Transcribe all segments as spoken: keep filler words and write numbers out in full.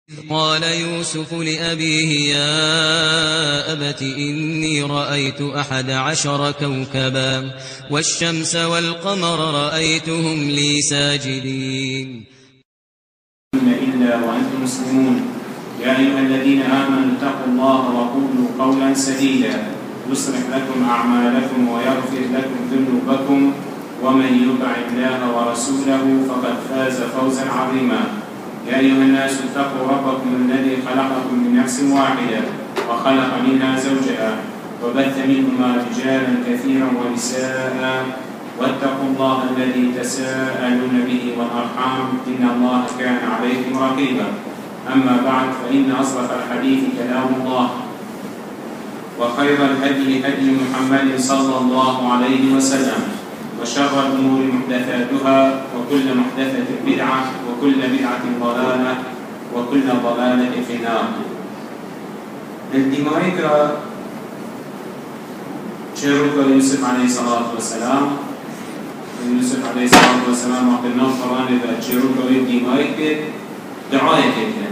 قال يوسف لأبيه يا أبت إني رأيت أحد عشر كوكبا والشمس والقمر رأيتهم لي ساجدين. إلا وأنتم مسلمون. يا أيها الذين آمنوا اتقوا الله وقولوا قولا سديدا يصلح لكم أعمالكم ويغفر لكم ذنوبكم ومن يطع الله ورسوله فقد فاز فوزا عظيما. يا أيها الناس اتقوا ربكم الذي خلقكم من نفس واحدة وخلق منها زوجها وبث منهما رجالا كثيرا ونساء واتقوا الله الذي تساءلون به والأرحام إن الله كان عليكم رقيبا. أما بعد فإن أصدق الحديث كلام الله وخير الهدي هدي محمد صلى الله عليه وسلم وشر الأمور محدثاتها وكل محدثة بدعة وكل بدعة ضلالة وكل ضلالة في النار. الدمائك شيروك يوسف عليه الصلاة والسلام يوسف عليه الصلاة والسلام وقلنا القرآن إذا شيروك الدمائك دعاية كده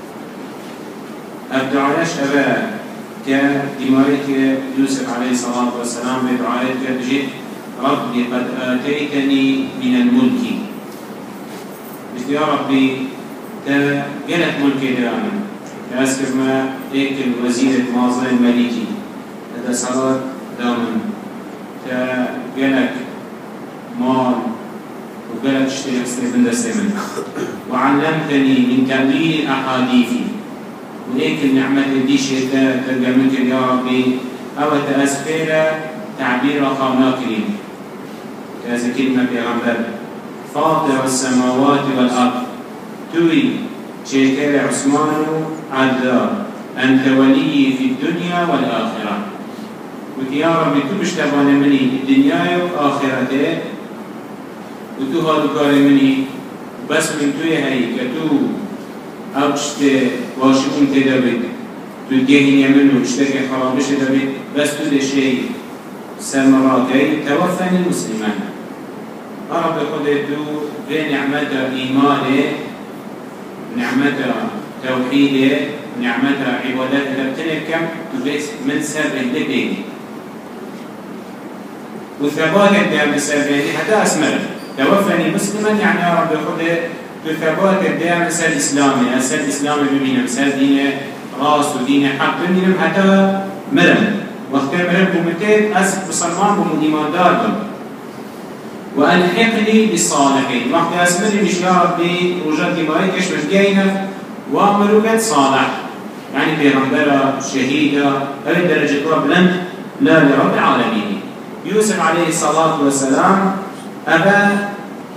الدعايش أبا كدمائك يوسف عليه الصلاة والسلام بدعاية كده ربي قد آتيتني من الملك. قلت يا ربي تجلت ملكي دائما تأسكر ما هيك الوزير الماضي الملكي هذا صلاة دائما تجلت مال وجلت اشتري استفند السمن وعلمتني من تأويل الأحاديث وهيك النعمة اللي شئت تلقى منك يا ربي أو تأسكر تعبير خاناكرين كذا كلمة بيغمبر فاطر السماوات والأرض توي شيكال عثمان عدار أنت ولي في الدنيا والآخرة. وتي يا ربي تو بشتغل مني الدنيا والآخرة وتو هادو كار مني بس من توي هاي كتو أبشت واشكون تدبت تو تجيهن يمنو تشتكي خرابش تدبت بس تو ده شيء سمراتي توفني مسلما. رب قدرتو في نعمة إيمانه نعمة توحيده نعمة عبادته لبتنكم تبس من سر اللبين وثبات الدام السابين حتى أسمر توفني مسلما يعني يا رب قدر تثبات الدام السر الإسلامي السر الإسلامي بمينم سر دين راس ودين حق بمينم حتى مرم وقت مرم بمتين أس بصرمان بمديمان داركم وألحقني بالصالحين. وقت أسمري مش يا ربي وجدت ماي كشف جينا وأمرك صالح يعني بيغمبرة شهيدة هذه درجة رب لن لا لرب العالمين. يوسف عليه الصلاة والسلام أبا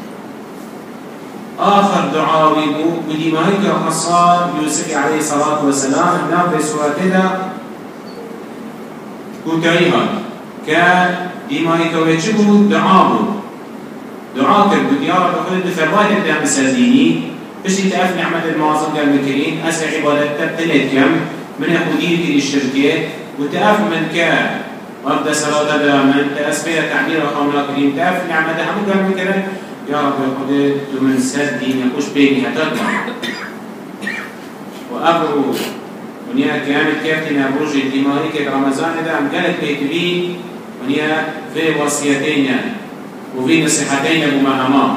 آخر دعاوي ودمائي كحصار يوسف عليه الصلاة والسلام نام بسورة كوتايها كدمائي كويتشبه دعابه دعاء كربو يا رب خذ بثبات الدم السرديني بش تأف نعمة المعظم قال مكرين أسع عبادتك تلت كم من يقوديك للشركة وتأف من كان وابدا صلاة دائما تأس فيها تعبير أخونا كريم تأف نعمة هم قال مكرين يا رب خذ من سردين يقوش بيني هتطلع وأبرو ونيا كانت كابتنا برج الدمائي كرمضان دام قالت بيتبين ونيا في وصيتين وفي نصيحتين مهمة.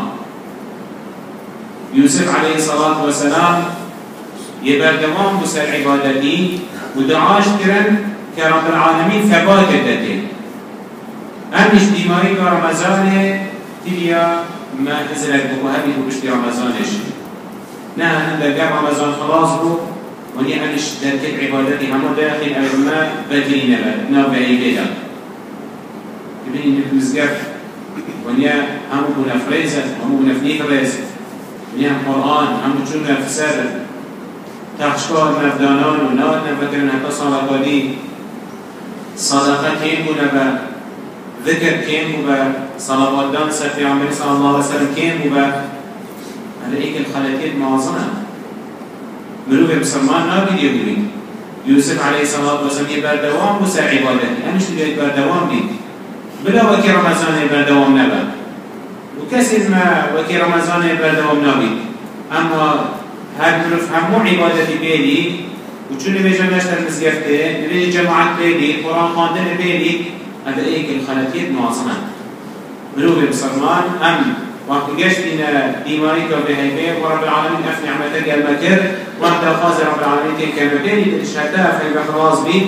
يوسف عليه الصلاة والسلام يبردوان بسر عبادتي ودعاش كرن كرب العالمين ثبات الدتين أمش دمائي كرمضان تليا ما نزلت بوهبي وبشتي رمضانش نحن عندما رمضان خلاص بو وني أمش دتين عبادتي هم داخل أما بدرين لا بعيدة تبين المزقف ونيا هم بنا فريزة هم بنا فنيك ريزة ونيا القرآن هم بجونا في سر تحشكار مفدانان ونادنا فكرنا حتى صلاة دي صدقة كين بنا با ذكر كين بنا صلوات دان سفي عمري صلى الله عليه وسلم كين بنا عليك الخلاتين معظمة ملوك بسرمان نابي يقولين يوسف عليه الصلاة والسلام يبردوان بسر عبادتي أنا شو جاي بردوان بي بلا وكي رمضان بردوام نبا وكسر ما وكي رمضان بردوام نبي أما هر مروف همو عبادتی بیدی و چون نبیجا نشتر مزگفته نبیجا جماعت بیدی قرآن خواندن بیدی هذا ايك الخلاتيات معصمة مروف بسرمان ام وقت جشت إن ديماري كبهيبه ورب العالمين أفني عمتك المكر وقت الخاز رب العالمين كمبيني تشهدها في البخلاص بيت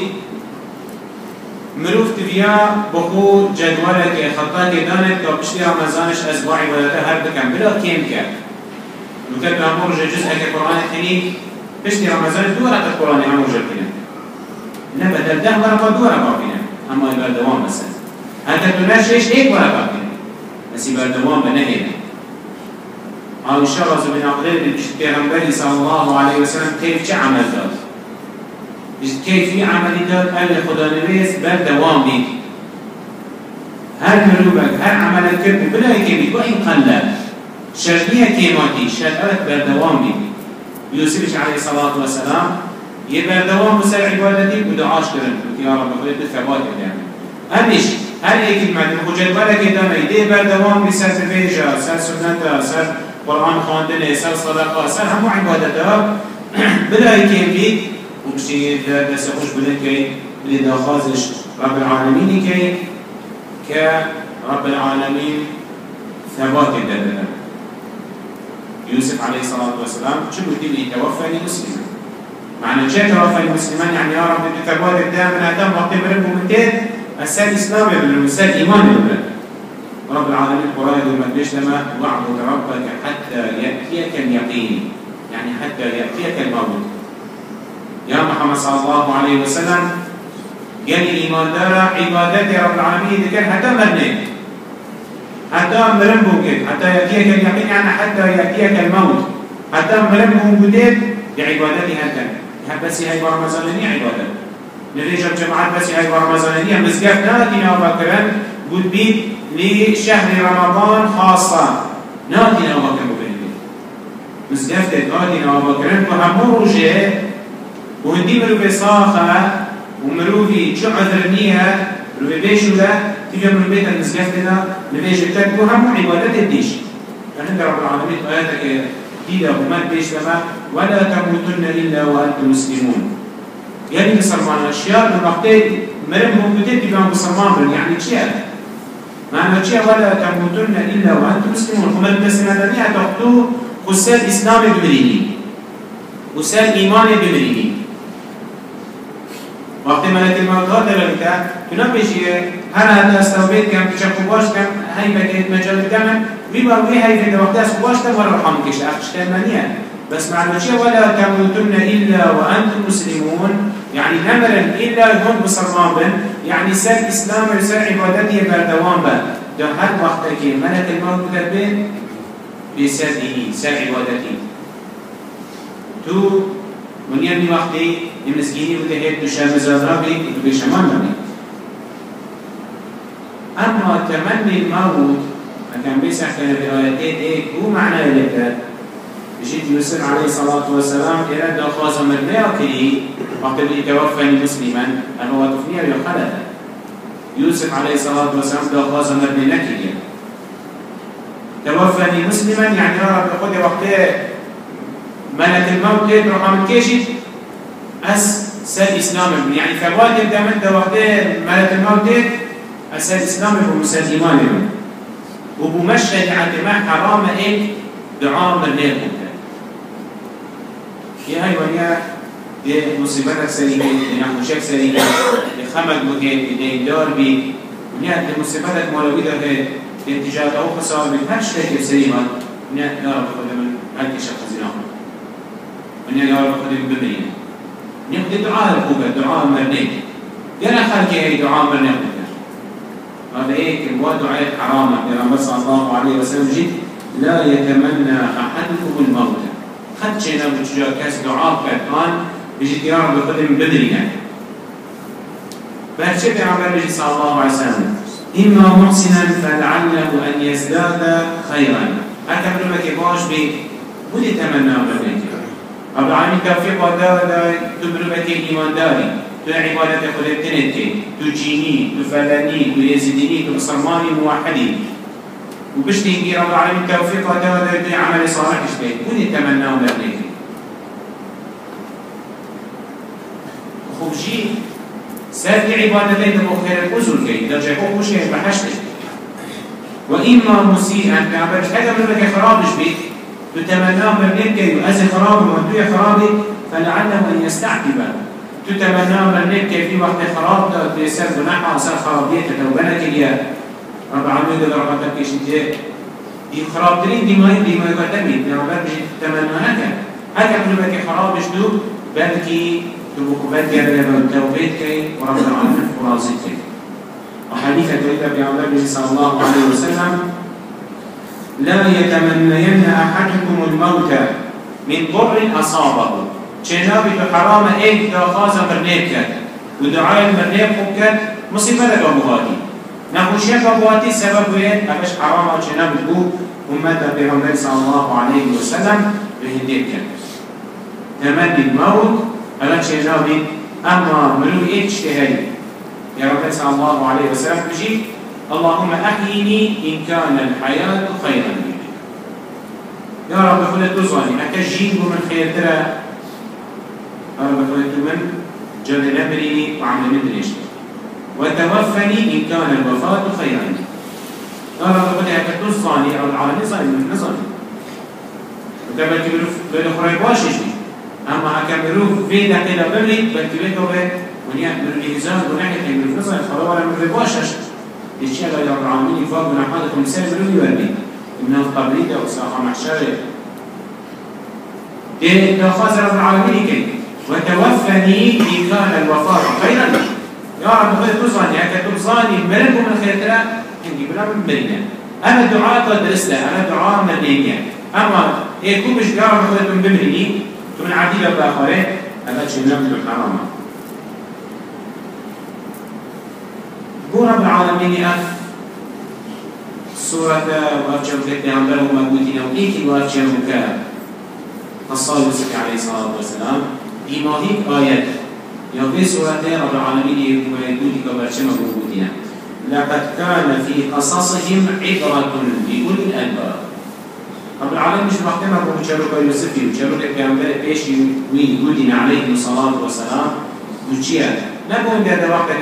مروف تبيا بخو جدولك خطاك دانت كبشتي رمزانش أسبوع عبادتها هر بكم بلا كيم كا وكتب أمور جزء كقرآن الحنين بشتي رمزان دورة القرآن أمور جلكنا إنما دلده ورقا دورة باقينا أما يبقى دوام بس هذا تناشيش هيك ورقا باقينا بس يبقى دوام بنهينا أو إن شاء الله زمن أقريب البيغمبري صلى الله عليه وسلم كيف شو عمل داد كيف في عمل داد أهل خدا نبيس بل دوام بيك هل مروبك هل عملك كرب بلا يكيبك وإن قل شرطية كيماتي شرطت بردوام بيك يوسف عليه الصلاة والسلام يبردوام بسر عبادتي ودعاش كرن يا رب خليت الثبات يعني أمش هل هيك المعلم وجد ولك دم يدي بردوام بسر فيجا سر سنة سر قرآن خواندنه سر صدقه سر همو عبادتها بلا يكيبك ومشي دس خوش بلن كي بلدا خازش رب العالمين كي كرب العالمين ثبات الدلالة يوسف عليه الصلاة والسلام شو بدي توفني مسلما معنى شيء توفني مسلما يعني يا رب انت ثبات الدائم ادم وقت مرب ومنتين السال اسلامي بالمسال ايماني بالله رب العالمين قرآن يقول ليش لما واعبد ربك حتى يأتيك اليقين يعني حتى يأتيك الموت يا محمد صلى الله عليه وسلم يعني الإيمان دارا عبادات رب العالمين ذكر حتى مرنك حتى مرنبوك حتى يأتيك اليقين يعني حتى يأتيك الموت حتى مرنبوك بديت لعبادتي هكذا بس هاي برمزانية عبادة نريجب جماعات بس هاي برمزانية مزقف ناتنا وبكرا قد بيت لشهر رمضان خاصة ناتنا وبكرا بكرا مزقف ناتنا وبكرا وهمو رجع وهندي مروفي صاخة ومروفي شو عذرنيها مروفي بيشو لا تيجي مروفي المزقف لنا نبيش بتاك وهم عبادات الديش فعند رب العالمين آياتك كده وما بيش لما ولا تموتن إلا وأنتم مسلمون يعني بسرمان الأشياء من وقتين مرمهم بديت بيبان بسرمان يعني شيء معنى شيء ولا تموتن إلا وأنتم مسلمون ومن بسنادنيها تقتو خسال إسلامي بمريني خسال إيماني بمريني وقت ملك الموت هذا لك تنبشي هل هذا استوبيت كم تشكواش كم هاي بكيت مجال كم بيبقى وي هاي في الوقت استوباش كم ولا رحمكش أخشتين منيا بس معنى شيء ولا تموتن إلا وأنتم مسلمون يعني نمرا إلا هم بصرمان يعني سال إسلام وسال عبادتي بردوان با ده هر وقتك ملك الموت كتبين بساله سال عبادتي تو من يوم وقتي المسكيني وتهيب تشام زادرا بيك وتبشمان بيك أما تمني الموت كان بيسح كان بروايتين إيه هو معنى ذلك بشيت يوسف عليه الصلاة والسلام إلى دخاز مرنيا كلي وقت اللي توفني مسلما أنا هو تفنيه يخلد يوسف عليه الصلاة والسلام دخاز مرنيا كلي توفني مسلما يعني يا رب خذ وقته ملك الموت تروح عم كيشي أس سال إسلام يعني فواد الدمن ده وقته ملك الموت أسال إسلام ومسال إيمان وبمشى لعتماء حرام إيه دعاء مرنيكم يا هاي ويا دي مصيبتك سريعة نحوشك سريعة لخمد مكين دي دار بي ونيا دي مصيبتك مولويدة في اتجاه أو خسارة من هر شيء سريعة ونيا يا رب خذ من هالك شخص زيناه ونيا يا رب خذ من بمرين ونيا دي دعاء الكوبة دعاء مرنيك يانا خلقي هاي دعاء مرنيك هذا إيه كلمات دعاء حرامة يا صلى الله عليه وسلم جد لا يتمنى أحدكم الموت خد شينا بتجاه كاس دعاء كان بيجي يا رب خذ من بدري يعني بعد شيء عمل بيجي صلى الله عليه وسلم إما محسنا فلعله أن يزداد خيرا أكمل لك باش بي ودي تمنى بدري رب العالمين توفيق ودار تبرو بك إيمان داري تو عبادت خودت تنتي تو جيني تو فلاني تو يزيدني تو مسلماني موحدي وبشتي رب العالمين توفيق ودار تو عمل صالح اشتي ودي تمنى بدري خوب جي سافي عبادتين دمو خير الأزل كي درجة خوش هي بحشتك وإما مسيئا كعبرش هذا من لك خرابش بيت تتمنى من نبكي وأزي خرابي وانتوي خرابي فلعله أن يستعتب تتمنى من نبكي في وقت خراب تيسر بنحا أصار خرابيتك وبنك اليا رب العالمين دل ربطك كيش انتهي دي خراب ترين دي ماين دي ماين قدمي دي ربط بجي تتمنى هكا هكا من لك خرابش دو بلكي تبقوا بدي أبدا توبيت كي ورب العالمين فرازيك كي وحديثة تريد بعمر صلى الله عليه وسلم لا يتمنين أحدكم الموت من ضر أصابه جنابي حرام إيه داخاز مرنيبك ودعاء المرنيب مصيبة لك أبوهاتي نخوشيك أبوهاتي سبب وين أفش حرام جنابي بو أمة بعمر صلى الله عليه وسلم بهنديك تمني الموت ألا جنابي أما ملو إيه اجتهادي يا رب صلى الله عليه وسلم بجي اللهم أحيني إن كان الحياة خيرا لي يا رب خلت تزواني أكجيب من خير ترى يا رب خلت من جل نبري وعمل مدريش وتوفني إن كان الوفاة خيرا لي يا رب خلت تزواني أو العالمي صار من نظري وكما كبيرو بين خريب واشيش أما أكبرو في دقيقة بملي بلتبيتو بين ونيا من الإنسان ونحن من الفصل خلاص ولا من الرباشش الشيء اللي رب العالمين يفاق من حالكم إنسان بلون يولي إنه القبرية وساقة محشرة ده تأخذ رب العالمين كي وتوفني إن كان الوفاة خيرا يا رب خذ تزاني هكا تزاني مرنكم من خير ترى هنجي بلا من بيننا أما الدعاء قد درسنا أما الدعاء من بيننا أما يكون مش يا رب خذتم بمرني تمن عديدة بآخرين أما تشينا من الحرام هو رب العالمين أف سورة وأفجر في عمبر ومبوتين وإيكي وأفجر مكان الصالح وسكي عليه الصلاة والسلام إما هيك آيات يوفي سورة رب العالمين ويدودي كبرشم ومبوتين لقد كان في قصصهم عبرة لأولي الألباب رب العالمين مش محتمل بمشاركة يوسفي وشاركة في عمبر بيشي ويدودين عليه الصلاة والسلام وشيئا نبون بهذا وقت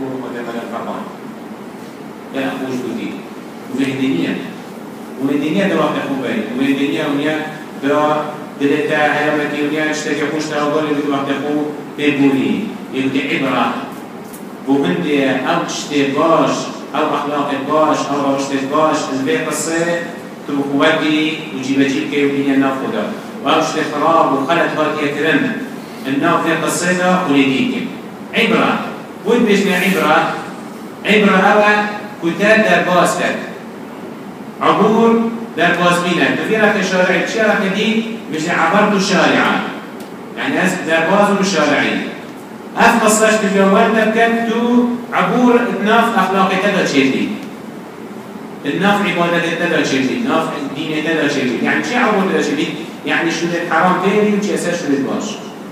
لا أخوش بدي وفي الدنيا وفي الدنيا ده واقع خوبي وفي الدنيا ونيا برا دلتا هيامتي ونيا اشتكي خوش تاغولي بدي واقع خو بيبولي يبدي عبرة وبندي أو تشتي باش أو أخلاق باش أو روشتي باش البيت الصير تبقواتي وجيب جيب كي ودنيا نافودا وأو تشتي خراب وخلت هاتي يكرم الناف في قصيدة وليديك عبرة وين بيشنا عبرة عبرة أولا كتاب در باز کرد عبور در باز بینه تو رخ شارعی چه رخ دی میشه عبرت شارعا يعني از در باز و شارعی اف قصاش تجاور نبکن تو عبور ناف اخلاقی تدا چیدی الناف عبادت تدا چیدی ناف دین تدا چیدی يعني چه عبور تدا چیدی يعني شو الحرام تیری و چه اساس شو باش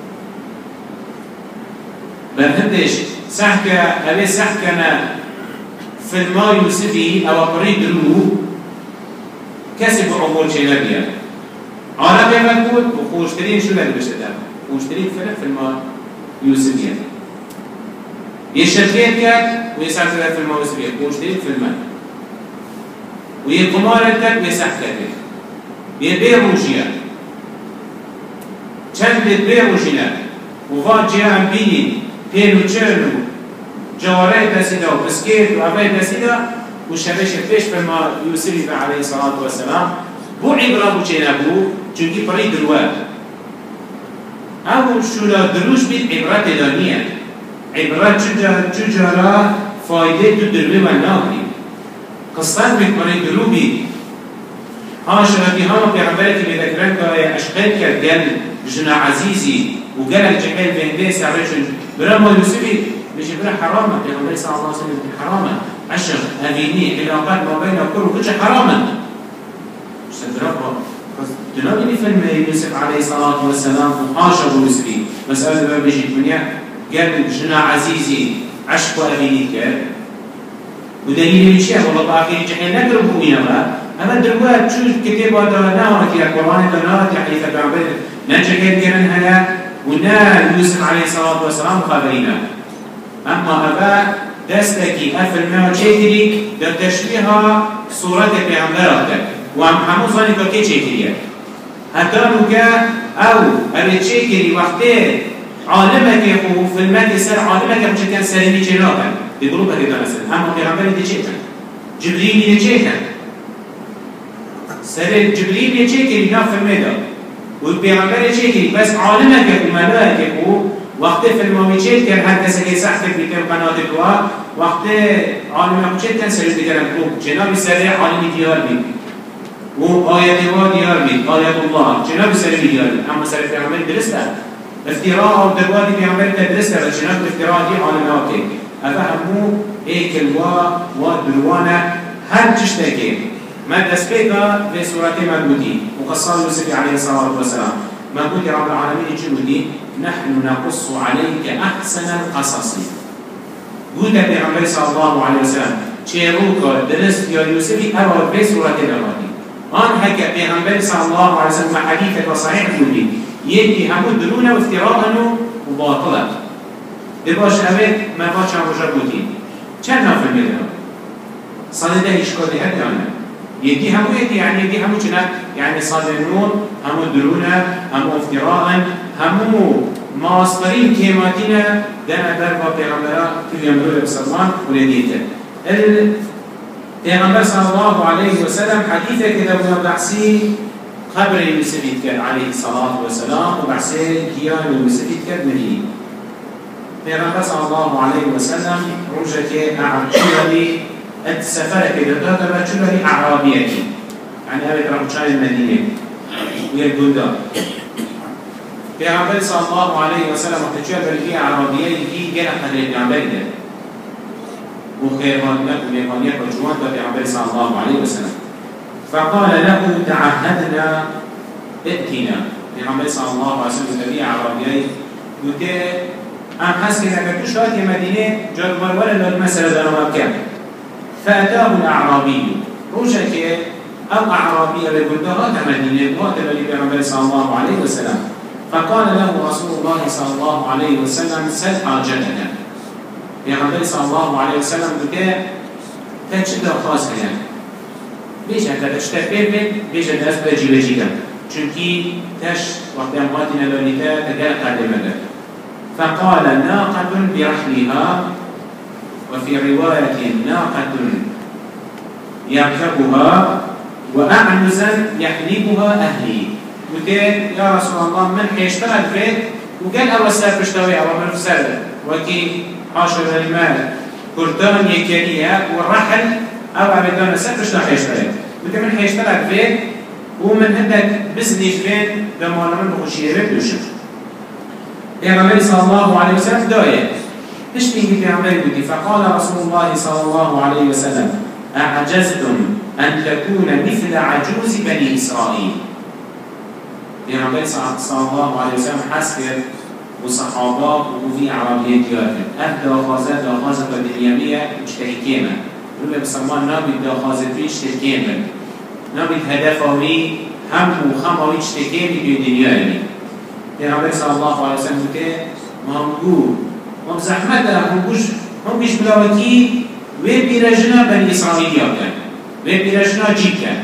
برهندش سحكة أبي سحكنا في الماء يوسفي أو قريب رو كسب عمر شنبيا أنا بيا مقول وخوشترين شو اللي بشتى خوشترين فرق في الماء يوسفيا يشترين كات ويسحب في الماء يوسفيا خوشترين في الماء ويقمار كات ويسحب كات يبيع روجيا كم بيبيع روجينا وفات جاء بيني بينو تشرنو جواري دسيدا وبسكيت وعباي دسيدا وشبش فيش فما يوسف عليه الصلاة والسلام بو عبرة بو جنابو چونكي بري دروات أو شولا دروش بيت عبرة دانية عبرة چجارة فايدة تدروي والناقري قصان بيت بري درو بيت ها شرابي هاما بيعبالك بذكران كأشقال كالجل جنا عزيزي وقال الجحيل بهندي سعرشن برا يوسفي بيجي برا حراما بيغمبري صلى الله عليه وسلم حراما عشر هذيني علاقات ما بين كل وكل حراما استدركوا تناولني فيلم يوسف عليه الصلاة والسلام وحاشر يوسفي مسألة ما بيجي الدنيا قال جنا عزيزي عشق أبيني كان ودليل الشيء والله باقي الجحيل نقرب وينما أما دلوقتي شو كتاب هذا ناوي يا قرآن تناوي يا حديث بعمر نجح كان هيا ونا يوسف عليه الصلاة والسلام خبرنا أما أبا دستكي أفل ما تشكري دا تشبيها صورة بيغمبرك وهم حمو ظنك كي تشكري حتى نوكا أو أبي تشكري وقتي عالمك يخو في المادة سر عالمك مش كان سلمي جناكا بقلوبك دا مثلا أما بيغمبر دي تشكري جبريل دي تشكري سر جبريل دي تشكري ناف المادة والبيغمبر تشكري بس عالمك يخو ملاك يخو وقت في الموجود كان هر کسی که سخت بیتم قنات دوا وقت عالم موجود كان سرد دیگرم خوب جناب سری عالمی دیار بید و آیت وا دیار بید آیت الله جناب سری دیار بید اما سری پیامبر درسته افتراء او دوادی پیامبر درسته و جناب افتراء دی عالم آکی افهمو ایکل و و دروانه هر چشتکی ما دسپیکا به صورت مربوطی وقصال یوسف علیه الصلاة والسلام مربوطی رب العالمین چی نحن نقص عليك أحسن القصص قلت بيغمبر صلى الله عليه وسلم چيروكا درست يا يوسفي أرى في سورة الأغاني آن هكا بيغمبر صلى الله عليه وسلم حديثة صحيح يقولي يدي همو دلونا وافتراء وباطلة دباش أبد ما باش عم رجبوتي چند نافل مدنا صادده إشكالي هدانا يدي همو يدي يعني يدي همو چنا يعني صادنون همو دلونا همو افتراء همو ماسترين كيماتنا دانا دربا پیغمبرا كل يمدول بسلمان ولديته الپیغمبر صلى الله عليه وسلم حديثة كده بحثي قبر يوسف يتكد عليه الصلاة والسلام وبحثي كيان يوسف يتكد مني پیغمبر صلى الله عليه وسلم رجك أعجلي السفر كده ده بجلي أعرابية يعني أبي رمشان المدينة ويقول ده پیغمبر صلی الله علیه و سلم وقتی چه بلکی عربیه کی گل قدر پیغمبر ده و خیرانیت و میقانیت و جوان ده پیغمبر صلی الله علیه و سلم فقال له تعهدنا ائتنا پیغمبر صلی الله علیه و سلم تبی عربیه وته ام حس که نکتو شاید مدینه جاد ورور للمسألة دارو مكان فأتاه الأعرابي روجك أو أعرابي لقلت هذا مدينة وقت بلي پیغمبر صلی الله علیه و سلم فقال له رسول الله صلى الله عليه وسلم سل حاجتك يا غنبري صلى الله عليه وسلم بكى تشد خاص يعني بيش أنت تشتكي بين بيش الناس بيجي بيجي چونكي تش وقت أمواتنا لونيتا تجاه قدمنا فقال ناقة برحلها وفي رواية ناقة يركبها وأعنزا يحلبها أهلي وقال يا رسول الله من حيشتغل فيه وقال أول سر بشتوي أو من سر وكي عشر المال كرتان يكالية والرحل أو عبدان سر بشتوي حيشتغل وقال من حيشتغل فيه ومن عندك بزنيش فين دمانا من بخشيه بيوشف پیغمبر صلى الله عليه وسلم داية ايش بيجي پیغمبر بودي فقال رسول الله صلى الله عليه وسلم أعجزتم أن تكون مثل عجوز بني إسرائيل پیغمبر صلى الله عليه وسلم حسكر وصحابه وفي عربية ديارهم أهل داخازات داخازة بالدنيامية اشتري كيما يقول بسلمان نابد داخازة في اشتري كيما نابد هدفه هم وخمه اشتري كيما بالدنيامي پیغمبر صلى الله عليه وسلم که مامگو هم زحمت هم بوش هم بیش بلاوکی و بیرجنا بني إسرائيل يابن و بیرجنا جيب كان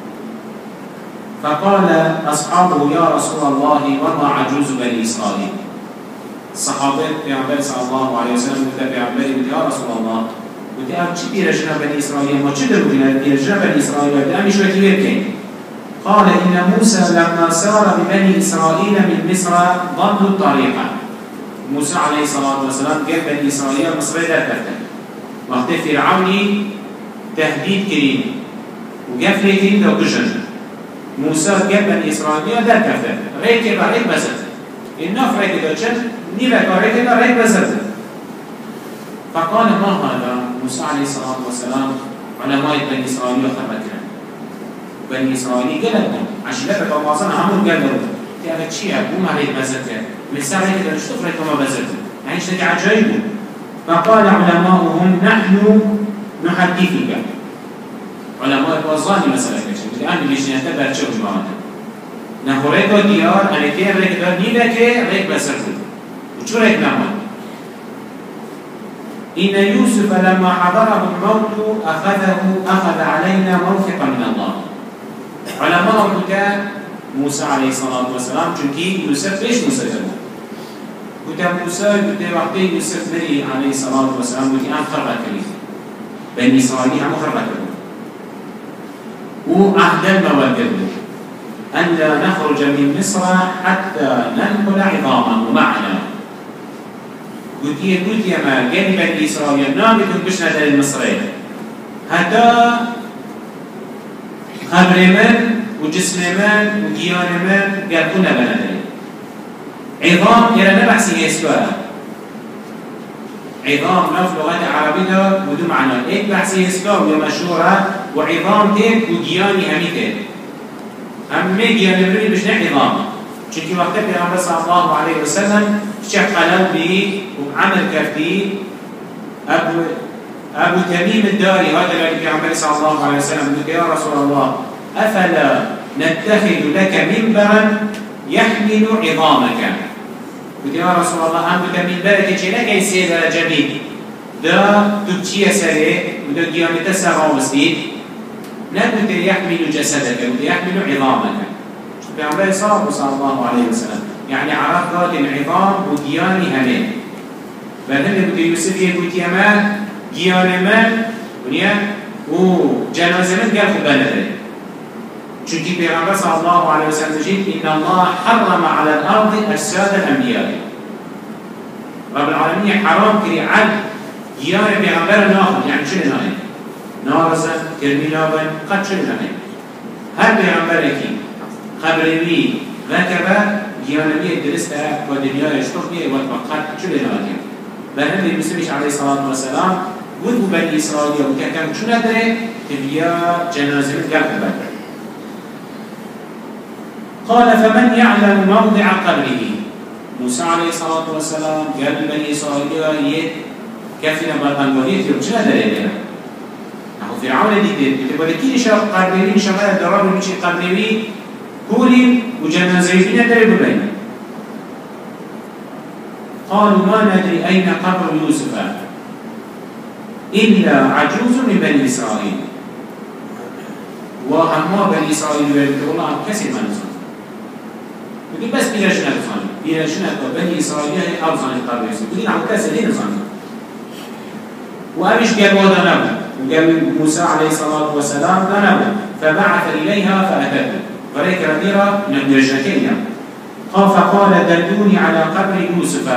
فقال أصحابه يا رسول الله وما عجوز بني إسرائيل الصحابة پیغمبر صلى الله عليه وسلم قال پیغمبر يا رسول الله قلت ام چی بیرجنا بني إسرائيل ما چی دروگنا بیرجنا بني إسرائيل قلت امیش وکی ویرکن قال إن موسى لما سار ببني إسرائيل من مصر ضلوا الطريقة موسى عليه الصلاة والسلام قال بني إسرائيل مصر لا تفتح وقت فرعوني تهديد كريم وقف لي كريم دو قجن موسى قال بني إسرائيل لا تفتح غير كبا غير بزر الناف غير كبا جن نيبك غير كبا غير بزر فقال ما هذا موسى عليه الصلاة والسلام علماء بني إسرائيل خبتنا بني إسرائيل قالوا عشلتك ومعظمها همون قالوا تأخذ شيء بوم عليه بزرته من ساعة كده مش تفرق كما بزرته يعني شيء عجيب فقال علماؤهم نحن نحدثك علماء الوزاني مثلا كشيء الآن بيجي نتبع شو جماعته نخوريكو ديار هنتين ريك دار نيلكي ريك بسرفو وشو ريك نعمل إن يوسف لما حضره الموت أخذه أخذ علينا موثقا من الله علماء كتاب موسى عليه الصلاة والسلام چونكي يوسف إيش موسى جمع كتاب موسى كتاب وقتي يوسف بري عليه الصلاة والسلام كتاب أن خرق كريم بني إسرائيل هم خرق كريم وعهدا موجده أن لا نخرج من مصر حتى ننقل عظامه معنا قلت يا قلت يا ما قال بني إسرائيل نابتون بشنا المصريين حتى خبر من وجسم من وجيان من قال كنا بندري عظام يرى نبحثي يسكوها عظام نف لغة عربية بدو معنى إيه بحثي يسكوها ويا مشهورة وعظام تين وجياني همي تين هم جيان بري بشنا عظام چونكي وقت پیغمبر صلى الله عليه وسلم شق قلم بي وعمل كفتي أبو أبو تميم الداري هذا الذي پیغمبر صلى الله عليه وسلم قال يا رسول الله أفلا نتخذ لك منبرا يحمل عظامك قلت يا رسول الله أبو تميم بركة لك يسير جميل دا تبتشي سري ودا قيامة سرى وسيد نقول يحمل جسدك قلت يحمل عظامك پیغمبر صلى الله عليه وسلم يعني عرف ذات العظام ودياني همين بل هم قلت يوسف يقول يمان ديان من ونيا وجنازة من قال خبالة چونكي پیغمبر صلى الله عليه وسلم جيد إن الله حرم على الأرض أجساد الأنبياء رب العالمين حرام كري عد ديان پیغمبر ناخد يعني شو لناهي نارزا كرمي لابن قد شو لناهي هل پیغمبر اكي خبري ذكبه ديانوية درسته ودنيا يشتغل والبقات شو لناهي بل هم المسلمش عليه الصلاة والسلام ودو بني إسرائيل وكاكم شو ندري تبيا جنازة من قلب بدر قال فمن يعلم موضع قبره موسى عليه الصلاة والسلام قال بني إسرائيل يد كفنا بالأنبوليت يوم شو ندري لنا نحو فرعون ديدين بتبقى كي شاف قبرين شغال الدرار ومشي قبرين كولين وجنازة من ندري ببين قالوا ما ندري أين قبر يوسف إلا عجوز من بني إسرائيل وأما بني إسرائيل يقول الله كسر ما نصنع يقول بس بلا شنة نصنع بلا شنة بني إسرائيل هي أرزان القبر يوسف يقول نعم كسر ليه نصنع وأبش قال وضع نبو وقال موسى عليه الصلاة والسلام لا نبو فبعث إليها فأتته فريك رميرة من الجنكين فقال دلوني على قبر يوسف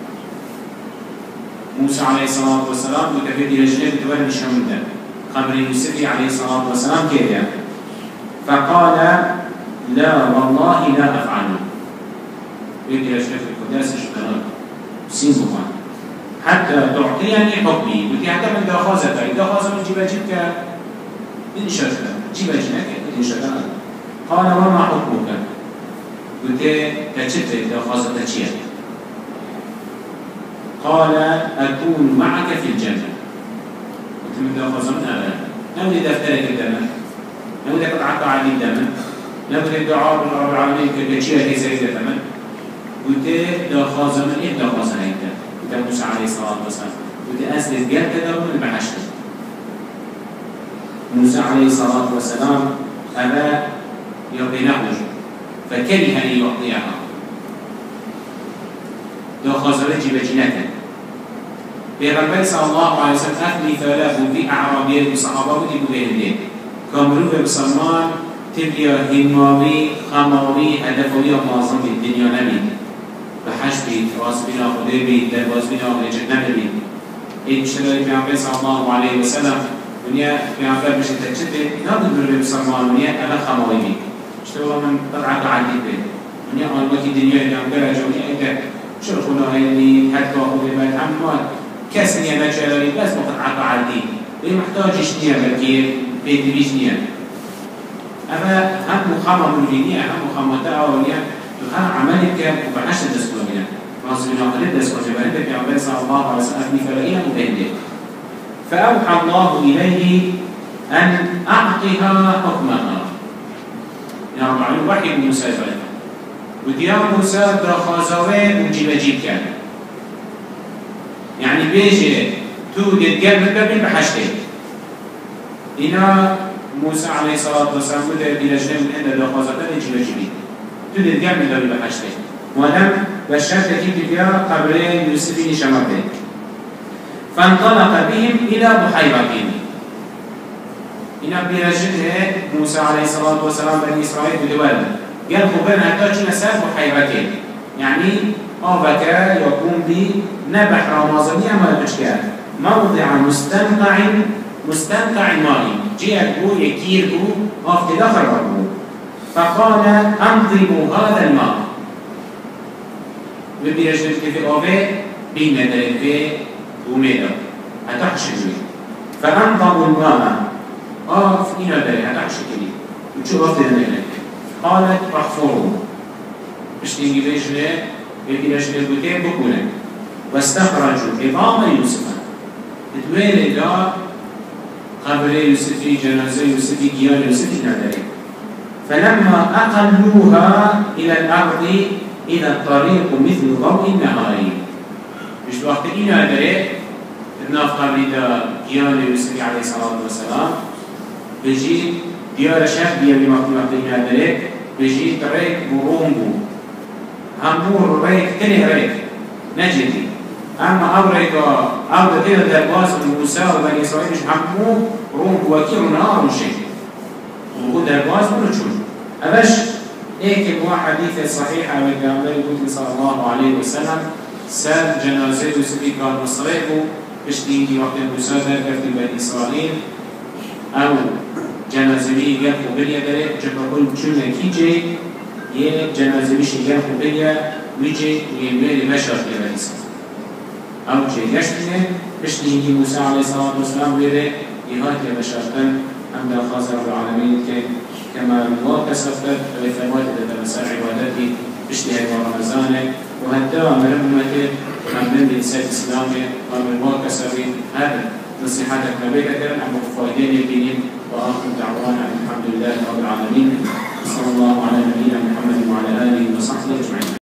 موسى عليه الصلاة والسلام وتفيد إلى جنب تولي شمدا قبر يوسف عليه الصلاة والسلام كيف فقال لا والله لا أفعله يقول إلى جنب القداس شكرا سيزوما حتى تعطيني حكمي قلت حتى من داخازة إذا خازة من جيبا جبك إن شرطة جيبا جنك إن شرطة قال وما حكمك قلت تشتت إذا خازة تشير قال أكون معك في الجنة قلت من داخل زمن أبدا لو دي دفترك الدم لو دي قطعك عدي الدم لو دي الدعاء بالرب العالمين كالجيشة هي زيادة دم قلت داخل زمن إيه داخل زمن إيه قلت موسى عليه الصلاة والسلام قلت أسلت قلت دون المحشر موسى عليه الصلاة والسلام أبا يرضي فكره أن يعطيها دو خازنة جيب جناتا بيغمبر صلى الله عليه وسلم أخلي ثلاث في أعرابية وصحابة ودي بغيرين كامرو بسلمان تبيا همامي خمامي هدفوية معظم الدنيا نبي بحش بيت راس بنا خده بيت درباز بنا خده جنة بيت إيه بشتغل بيغمبر صلى الله عليه وسلم ونيا بيغمبر مش تجده نابد بربي بسلمان ونيا ألا خمامي بيت اشتغل من قطعة عديد بيت ونيا أولوكي الدنيا بيغمبر جوني أيضا شرخنا هيني حتى أخذ بعد عمات كسنيا نجاري بس مقطعة عدي ليه محتاجش نيا بالكير بيت بيش نيا أما هم مخامة مجينية هم مخامة تأولية هم عملك وبحشت دسكولية راسبنا قلت دسكولية بأنت في عباد صلى الله عليه وسلم فرائيا مبهدة فأوحى الله إليه أن أعطها حكمها يا رب العالمين وحي موسى وديا موسى دا خازاوه وجيب جيب كان يعني بيجي تو ديتقال من بابين بحشتين إنا موسى عليه الصلاة والسلام قد بلجنة من عند دا خازاوه جيب جيبين تو ديتقال من بابين بحشتين ودم بشرت كيف فيها قبرين يوسفين شمرتين فانطلق بهم إلى بحيرتين إنا بلجنة موسى عليه الصلاة والسلام بني إسرائيل بدوال قال خبرنا حتى شنا سال بحيرتين يعني أوفكا يقوم بنبح رمضانية ما بشكال موضع مستنقع مستنقع مائي جيت بو يكير بو أفت داخل ربو فقال أنظموا هذا الماء ببيرجل كيف أوفي بين درين في وميدا هتحشي فأنظموا الماء أف إنا درين هتحشي كلي وشو أفت درين قالت احفروا اشتيني بيجنه بيجنه بوتين بكونه واستخرجوا عظام يوسف تتويل دا قبر يوسف جنازة يوسف جيال يوسف نادري فلما أقلوها إلى الأرض إلى الطريق مثل ضوء النهار مش وقت إنا نادري الناف قبر دا جيال يوسف عليه الصلاة والسلام بيجي ديار شاب بيا بمقام وقتنا دريك بيجي طريق بروم بو همور ريك كنه ريك نجدي أما أبريك أبدا تيدا درباس موسى وبني إسرائيل مش همو روم بوكير ونهار وشيء وقود درباس ونشون أبش إيك هو حديث صحيح عن الجامعة يقول صلى الله عليه وسلم سال جنازة يوسفي كان مصريبو بشتيني وقت موسى دركت بني إسرائيل أو جنازوی گل خوبیه داره جبر کل چونه کیجی یه جنازوی شگل خوبیه ویجی وی میری مشار بیاریست. او چه گشتنه بشنیدی موسی علیه الصلاة والسلام بیره یهات مشارتن هم در خاص رب العالمین که كما الله كسبت الثمات ذات مساء عبادتي بشتهي ورمضانه وهدا مرمته من الإنسان الإسلامي ومن الله كسبين هذا نصيحتك نبيك كرم عن مفايدين الدينين وآخر دعوانا الحمد لله رب العالمين صلى الله على نبينا محمد وعلى آله وصحبه أجمعين.